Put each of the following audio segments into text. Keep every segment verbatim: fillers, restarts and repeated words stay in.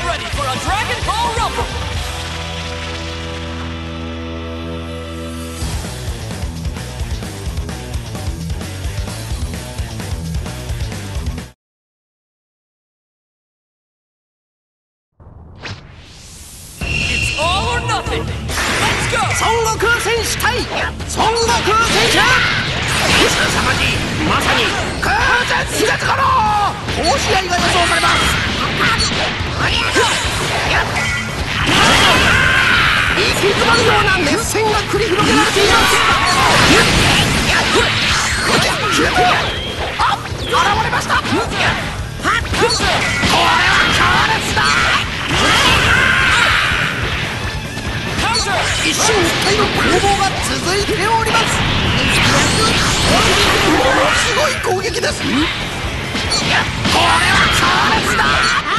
ready for a Dragon Ball Rumble! It's all or nothing! Let's go! 孫悟空戦士対孫悟空戦者凄まじい、まさに空前絶後の好試合が予想されます。息詰まるような熱戦が繰り広げられています。あ、現れました。これは強烈だ。一進一退の攻防が続いております。ものすごい攻撃です。これは強烈だ。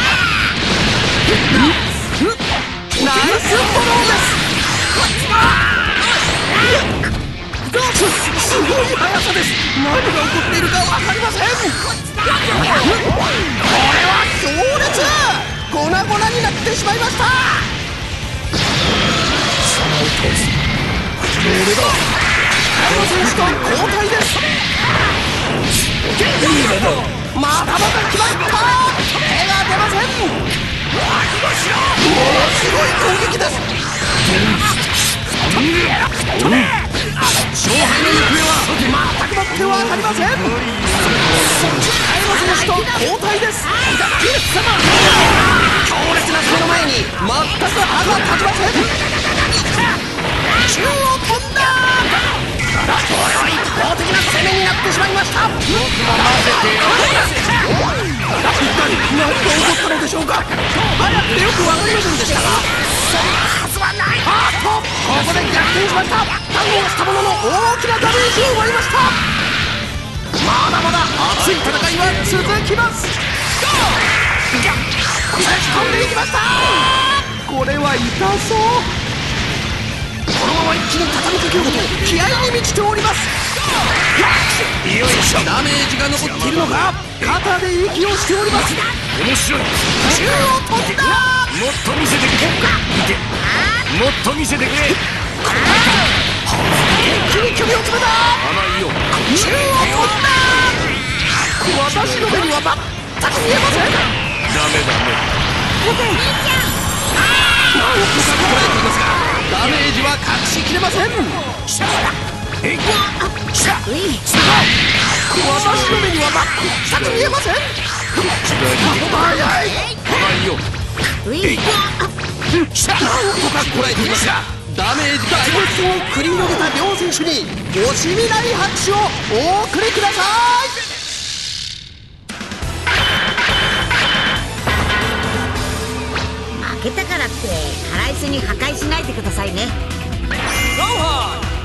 ナイスフォローです。すごい速さです。何が起こっているか分かりません。これは強烈。粉々になってしまいました。俺だ。この選手と交代です。またまた決まった。手が出ません。ものすごい攻撃です。勝敗の行方は全くもって分かりません。この選手と交代です。強烈な攻めの前に全く歯が立ちません。中央飛んだ。これは一方的な攻めになってしまいました。僕も混ぜてよ。一体何が起こったのでしょうか。早くてよく分かりませんでしたが、そんなはずはない。あっと、ここで逆転しました。反応したものの大きなダメージを負いました。まだまだ熱い戦いは続きます。差し込んでいきました。これは痛そう。このまま一気に畳みかけようと気合に満ちております。よいしょ。ダメージが残っているのか。肩で息をしております。面白い。中央飛んだ。もっと見せてくれ。見て、もっと見せてくれ。一気に距離を詰めた。甘いよ。中央飛んだ。私の目には全く見えません。ダメダメ。なんとかこらえていますがダメージは隠しきれません。えいっ私の目には全く見えません。早い。甘いよ。えいなんとかこらえていますがダメージ大激戦を繰り広げた両選手に惜しみない拍手をお送りください。 負けたからって腹いせに破壊しないでくださいね。 ゴーハン